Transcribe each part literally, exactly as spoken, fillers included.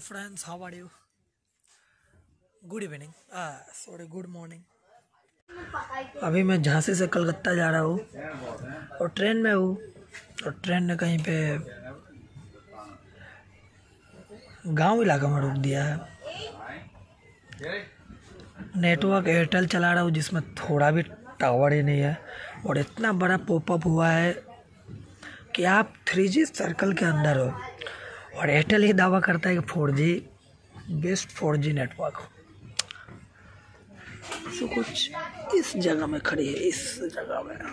friends, how are you? Good evening. Ah, sorry, good morning. अभी मैं झांसी से कलकत्ता जा रहा हूँ और ट्रेन में हूँ और ट्रेन ने कहीं पे गांव इलाका में रोक दिया है। नेटवर्क एयरटेल चला रहा हूँ जिसमें थोड़ा भी टावर ही नहीं है और इतना बड़ा पॉपअप हुआ है कि आप थ्री जी सर्कल के अंदर हो और एयरटेल ही दावा करता है कि four G best four G network हो। तो कुछ इस जगह में खड़ी है, इस जगह में।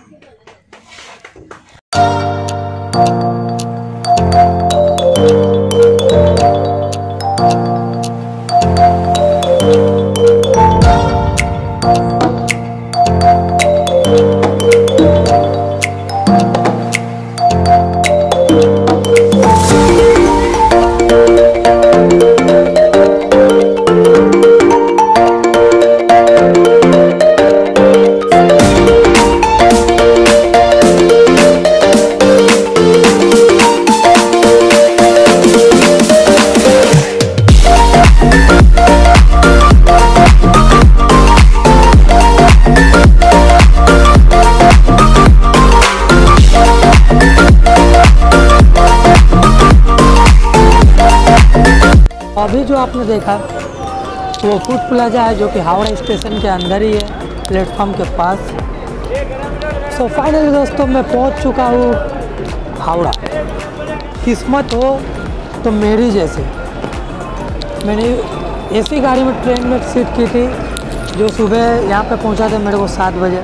अभी जो आपने देखा वो फूड प्लाजा है जो कि हावड़ा स्टेशन के अंदर ही है, प्लेटफॉर्म के पास। सो so, फाइनली दोस्तों मैं पहुंच चुका हूँ हावड़ा। किस्मत हो तो मेरी जैसे मैंने ऐसी गाड़ी में ट्रेन में सीट की थी जो सुबह यहाँ पे पहुँचा था मेरे को सात बजे,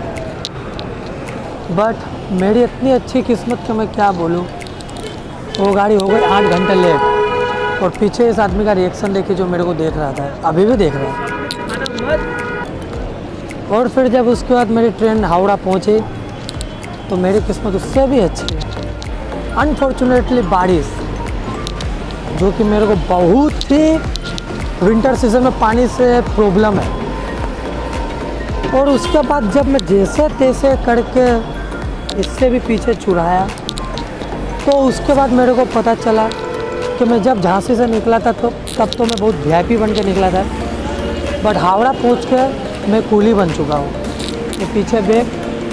बट मेरी इतनी अच्छी किस्मत कि मैं क्या बोलूँ, वो गाड़ी हो गई आठ घंटे लेट। और पीछे इस आदमी का रिएक्शन देखिए जो मेरे को देख रहा था, अभी भी देख रहा है। और फिर जब उसके बाद मेरी ट्रेन हावड़ा पहुंची तो मेरी किस्मत उससे भी अच्छी है। अनफॉर्चुनेटली बारिश, जो कि मेरे को बहुत ही विंटर सीजन में पानी से प्रॉब्लम है। और उसके बाद जब मैं जैसे तैसे करके इससे भी पीछे चुराया तो उसके बाद मेरे को पता चला कि मैं जब झांसी से निकला था तो तब तो मैं बहुत वी आई पी बन के निकला था, बट हावड़ा पहुंच के मैं कूली बन चुका हूँ। ये पीछे बैग,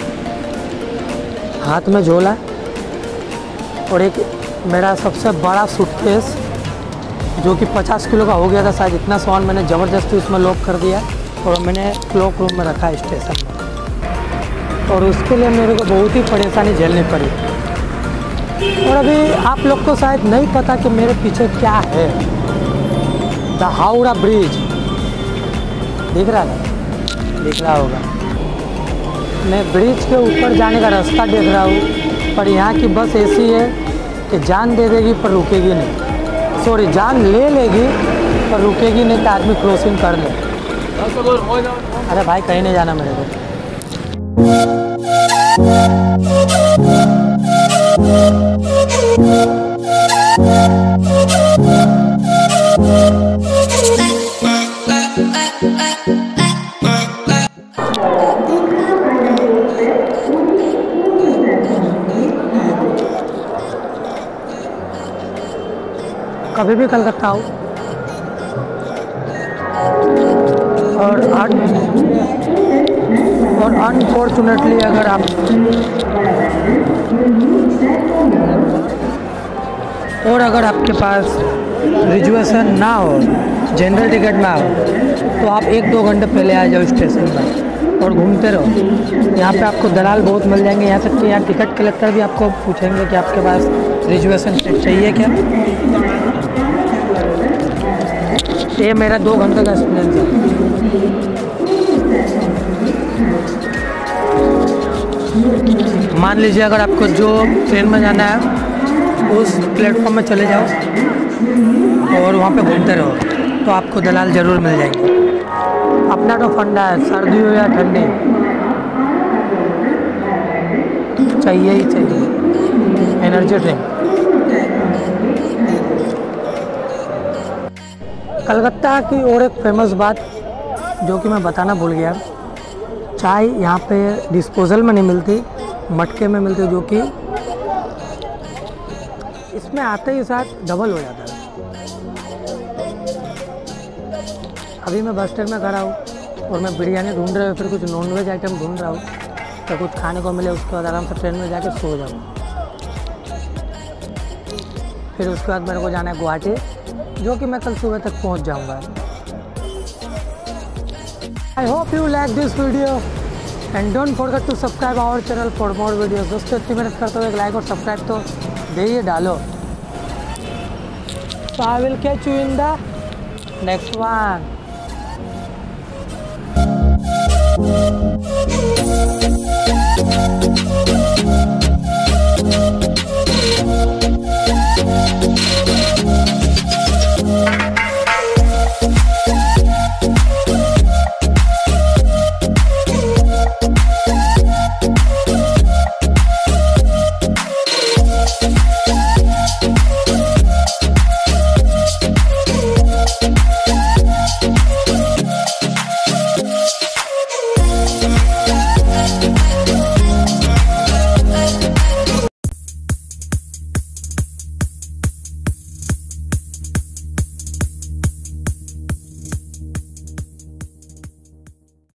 हाथ में झोला और एक मेरा सबसे बड़ा सूटकेस जो कि पचास किलो का हो गया था शायद। इतना सामान मैंने ज़बरदस्ती उसमें लॉक कर दिया और मैंने क्लॉक रूम में रखा स्टेशन में, और उसके लिए मेरे को बहुत ही परेशानी झेलनी पड़ी। और अभी आप लोग को शायद नहीं पता कि मेरे पीछे क्या है। द हावड़ा ब्रिज दिख रहा है, दिख रहा होगा। मैं ब्रिज के ऊपर जाने का रास्ता देख रहा हूँ, पर यहाँ की बस ऐसी है कि जान दे देगी पर रुकेगी नहीं। सॉरी, जान ले लेगी पर रुकेगी नहीं, तो आदमी क्रॉसिंग कर ले। अरे भाई कहीं नहीं जाना मेरे को। कभी भी कलकत्ता आओ और और अनफॉर्चुनेटली अगर आप और अगर आपके पास रिजर्वेशन ना हो, जनरल टिकट ना हो, तो आप एक दो घंटे पहले आ जाओ स्टेशन पर और घूमते रहो। यहाँ पे आपको दलाल बहुत मिल जाएंगे। यहाँ तक कि यहाँ टिकट कलेक्टर भी आपको पूछेंगे कि आपके पास रिजर्वेशन चाहिए क्या। ये मेरा दो घंटे का एक्सपीरियंस है। मान लीजिए अगर आपको जो ट्रेन में जाना है उस प्लेटफॉर्म में चले जाओ और वहाँ पे घूमते रहो तो आपको दलाल ज़रूर मिल जाएंगे। अपना तो फंडा है, सर्दी हो या ठंडी चाहिए ही चाहिए एनर्जी ड्रिंक। कलकत्ता की और एक फेमस बात जो कि मैं बताना भूल गया, चाय यहाँ पे डिस्पोजल में नहीं मिलती, मटके में मिलती, जो कि इसमें आते ही साथ डबल हो जाता है। अभी मैं बस स्टैंड में खड़ा हूँ और मैं बिरयानी ढूंढ रहा हूँ, फिर कुछ नॉनवेज आइटम ढूंढ रहा हूँ, तो कुछ खाने को मिले उसके बाद आराम से ट्रेन में जाके सो जाऊँ। फिर उसके बाद मेरे को जाना है गुवाहाटी, जो कि मैं कल सुबह तक पहुँच जाऊँगा। I hope you like this video and don't forget to subscribe our channel for more videos. दोस्तों इतनी मेहनत करते हुए एक लाइक और सब्सक्राइब तो दे ही डालो। So I will catch you in the next one.